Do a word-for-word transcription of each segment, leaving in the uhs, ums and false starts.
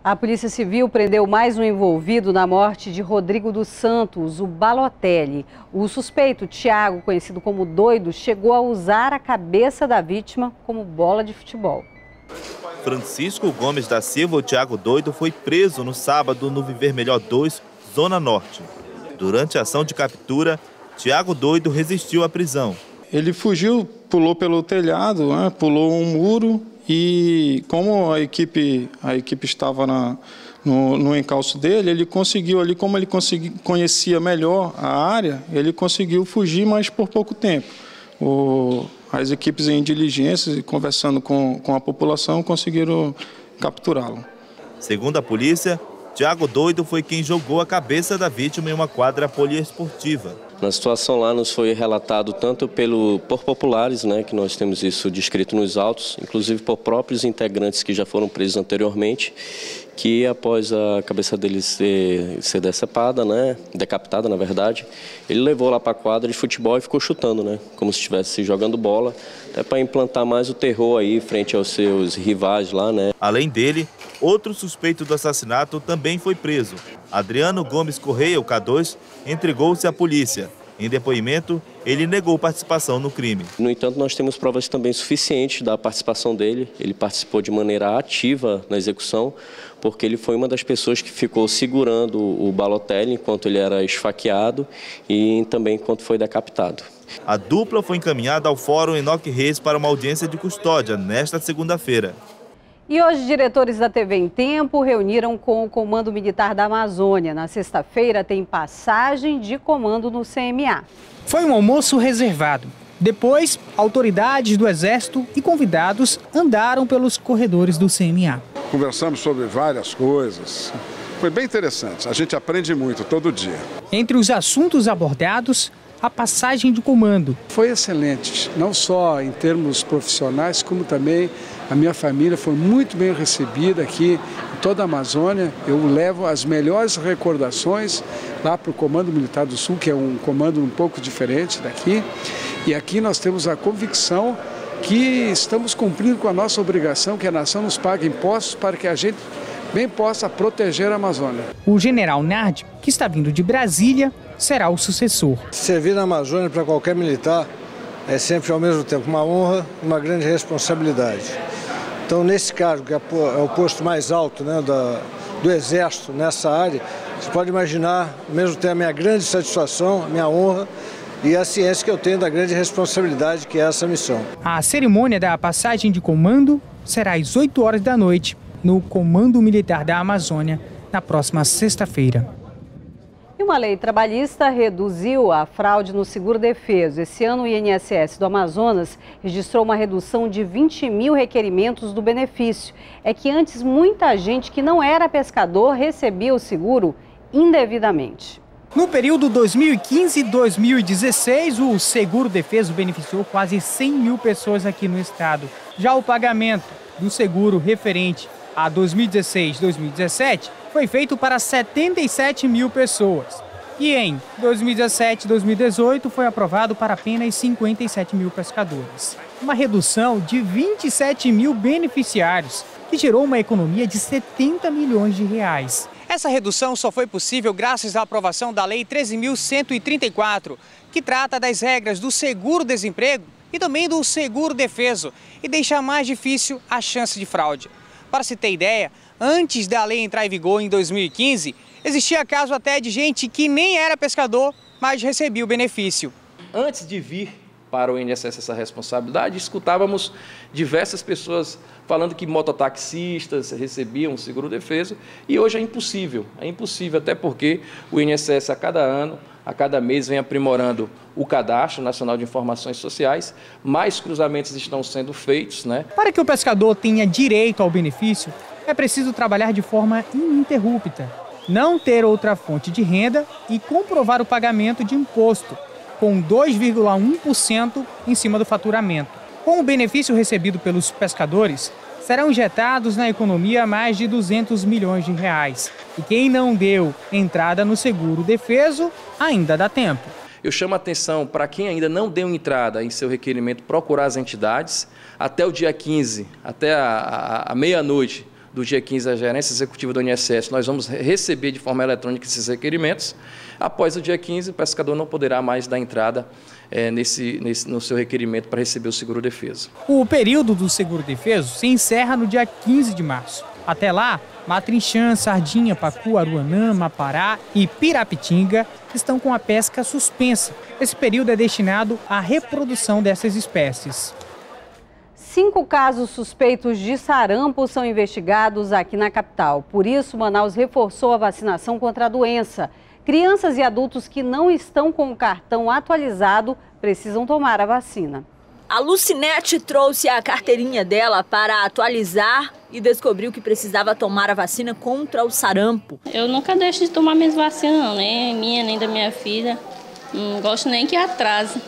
A Polícia Civil prendeu mais um envolvido na morte de Rodrigo dos Santos, o Balotelli. O suspeito, Tiago, conhecido como Doido, chegou a usar a cabeça da vítima como bola de futebol. Francisco Gomes da Silva, o Tiago Doido, foi preso no sábado no Viver Melhor dois, Zona Norte. Durante a ação de captura, Tiago Doido resistiu à prisão. Ele fugiu, pulou pelo telhado, né, pulou um muro e como a equipe, a equipe estava na, no, no encalço dele, ele conseguiu ali, como ele consegui, conhecia melhor a área, ele conseguiu fugir, mas por pouco tempo. O, as equipes em diligências e conversando com, com a população conseguiram capturá-lo. Segundo a polícia, Tiago Doido foi quem jogou a cabeça da vítima em uma quadra poliesportiva. Na situação lá nos foi relatado tanto pelo, por populares, né, que nós temos isso descrito nos autos, inclusive por próprios integrantes que já foram presos anteriormente, que após a cabeça dele ser, ser decepada, né, decapitada na verdade, ele levou lá para a quadra de futebol e ficou chutando, né, como se estivesse jogando bola, até para implantar mais o terror aí frente aos seus rivais lá, né. Além dele, outro suspeito do assassinato também foi preso. Adriano Gomes Correia, o K dois, entregou-se à polícia. Em depoimento, ele negou participação no crime. No entanto, nós temos provas também suficientes da participação dele. Ele participou de maneira ativa na execução, porque ele foi uma das pessoas que ficou segurando o Balotelli enquanto ele era esfaqueado e também enquanto foi decapitado. A dupla foi encaminhada ao Fórum Enoque Reis para uma audiência de custódia nesta segunda-feira. E hoje, diretores da T V em Tempo reuniram com o Comando Militar da Amazônia. Na sexta-feira, tem passagem de comando no C M A. Foi um almoço reservado. Depois, autoridades do Exército e convidados andaram pelos corredores do C M A. Conversamos sobre várias coisas. Foi bem interessante. A gente aprende muito todo dia. Entre os assuntos abordados, a passagem de comando. Foi excelente, não só em termos profissionais, como também a minha família foi muito bem recebida aqui em toda a Amazônia. Eu levo as melhores recordações lá para o Comando Militar do Sul, que é um comando um pouco diferente daqui. E aqui nós temos a convicção que estamos cumprindo com a nossa obrigação, que a nação nos paga impostos para que a gente bem possa proteger a Amazônia. O general Nard, que está vindo de Brasília, será o sucessor. Servir na Amazônia para qualquer militar é sempre ao mesmo tempo uma honra e uma grande responsabilidade. Então, nesse cargo, que é o posto mais alto, né, da, do Exército nessa área, você pode imaginar, ao mesmo tempo, a minha grande satisfação, a minha honra e a ciência que eu tenho da grande responsabilidade que é essa missão. A cerimônia da passagem de comando será às oito horas da noite no Comando Militar da Amazônia, na próxima sexta-feira. E uma lei trabalhista reduziu a fraude no seguro-defeso. Esse ano, o I N S S do Amazonas registrou uma redução de vinte mil requerimentos do benefício. É que antes muita gente que não era pescador recebia o seguro indevidamente. No período dois mil e quinze e dois mil e dezesseis, o seguro-defeso beneficiou quase cem mil pessoas aqui no estado. Já o pagamento do seguro referente a dois mil e dezesseis e dois mil e dezessete foi feito para setenta e sete mil pessoas. E em dois mil e dezessete e dois mil e dezoito foi aprovado para apenas cinquenta e sete mil pescadores. Uma redução de vinte e sete mil beneficiários, que gerou uma economia de setenta milhões de reais. Essa redução só foi possível graças à aprovação da Lei treze mil cento e trinta e quatro, que trata das regras do seguro-desemprego e também do seguro-defeso e deixa mais difícil a chance de fraude. Para se ter ideia, antes da lei entrar em vigor em dois mil e quinze, existia caso até de gente que nem era pescador, mas recebia o benefício. Antes de vir para o I N S S essa responsabilidade, escutávamos diversas pessoas falando que mototaxistas recebiam o seguro-defeso e hoje é impossível, é impossível até porque o I N S S a cada ano, a cada mês vem aprimorando o Cadastro Nacional de Informações Sociais, mais cruzamentos estão sendo feitos, né? Para que o pescador tenha direito ao benefício, é preciso trabalhar de forma ininterrupta, não ter outra fonte de renda e comprovar o pagamento de imposto, com dois vírgula um por cento em cima do faturamento. Com o benefício recebido pelos pescadores, serão injetados na economia mais de duzentos milhões de reais. E quem não deu entrada no seguro-defeso, ainda dá tempo. Eu chamo a atenção para quem ainda não deu entrada em seu requerimento, procurar as entidades até o dia quinze, até a, a, a meia-noite do dia quinze, a gerência executiva do I N S S, nós vamos receber de forma eletrônica esses requerimentos. Após o dia quinze, o pescador não poderá mais dar entrada é, nesse, nesse, no seu requerimento para receber o seguro-defeso. O período do seguro-defeso se encerra no dia quinze de março. Até lá, matrinchã, sardinha, pacu, aruanã, mapará e pirapitinga estão com a pesca suspensa. Esse período é destinado à reprodução dessas espécies. Cinco casos suspeitos de sarampo são investigados aqui na capital. Por isso, Manaus reforçou a vacinação contra a doença. Crianças e adultos que não estão com o cartão atualizado precisam tomar a vacina. A Lucinete trouxe a carteirinha dela para atualizar e descobriu que precisava tomar a vacina contra o sarampo. Eu nunca deixo de tomar minhas vacinas, não, nem minha, nem da minha filha. Não gosto nem que atrase.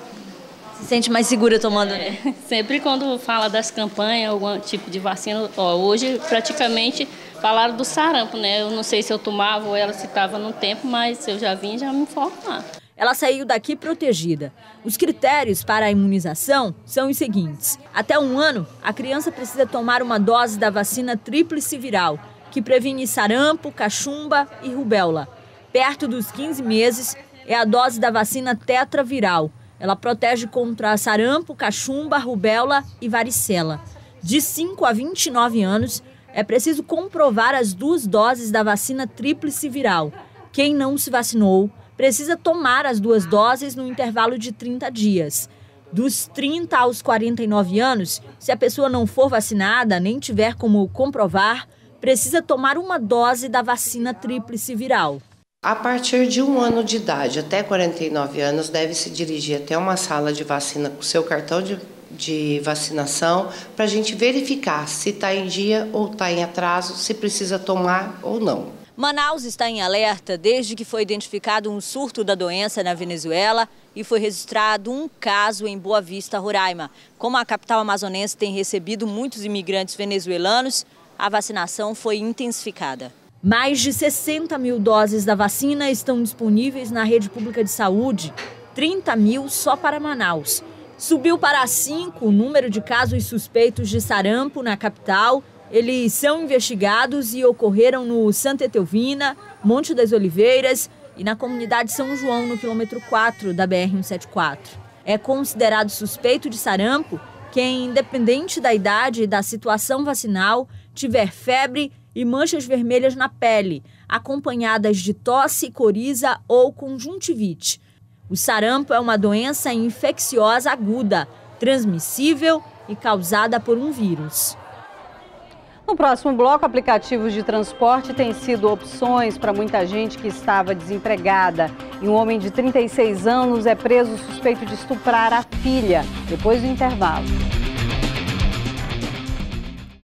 Se sente mais segura tomando? É, sempre quando fala das campanhas, algum tipo de vacina. Ó, hoje, praticamente, falaram do sarampo, né? Eu não sei se eu tomava ou ela se estava no tempo, mas eu já vim e já me informar. Ela saiu daqui protegida. Os critérios para a imunização são os seguintes. Até um ano, a criança precisa tomar uma dose da vacina tríplice viral, que previne sarampo, cachumba e rubéola. Perto dos quinze meses, é a dose da vacina tetraviral. Ela protege contra sarampo, cachumba, rubéola e varicela. De cinco a vinte e nove anos, é preciso comprovar as duas doses da vacina tríplice viral. Quem não se vacinou precisa tomar as duas doses no intervalo de trinta dias. Dos trinta aos quarenta e nove anos, se a pessoa não for vacinada, nem tiver como comprovar, precisa tomar uma dose da vacina tríplice viral. A partir de um ano de idade até quarenta e nove anos, deve se dirigir até uma sala de vacina com seu cartão de, de vacinação para a gente verificar se está em dia ou está em atraso, se precisa tomar ou não. Manaus está em alerta desde que foi identificado um surto da doença na Venezuela e foi registrado um caso em Boa Vista, Roraima. Como a capital amazonense tem recebido muitos imigrantes venezuelanos, a vacinação foi intensificada. Mais de sessenta mil doses da vacina estão disponíveis na rede pública de saúde, trinta mil só para Manaus. Subiu para cinco o número de casos suspeitos de sarampo na capital. Eles são investigados e ocorreram no Santa Etelvina, Monte das Oliveiras e na comunidade São João, no quilômetro quatro da B R cento e setenta e quatro. É considerado suspeito de sarampo quem, independente da idade e da situação vacinal, tiver febre e manchas vermelhas na pele, acompanhadas de tosse, coriza ou conjuntivite. O sarampo é uma doença infecciosa aguda, transmissível e causada por um vírus. No próximo bloco, aplicativos de transporte têm sido opções para muita gente que estava desempregada. E um homem de trinta e seis anos é preso suspeito de estuprar a filha, depois do intervalo.